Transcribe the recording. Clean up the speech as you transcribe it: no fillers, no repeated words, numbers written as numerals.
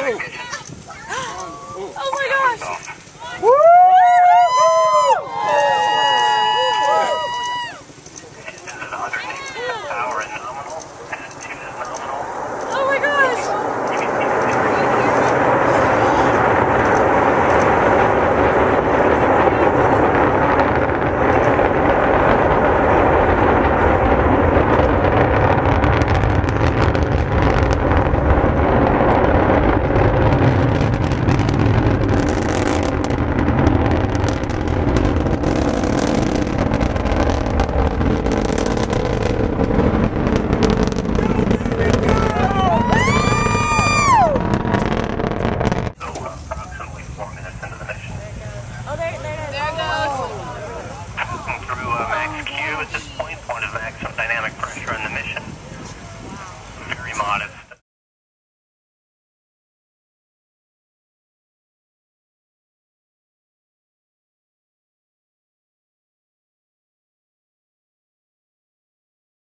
Oh my gosh! Woo! Oh my gosh! At this point of maximum dynamic pressure in the mission. Very modest.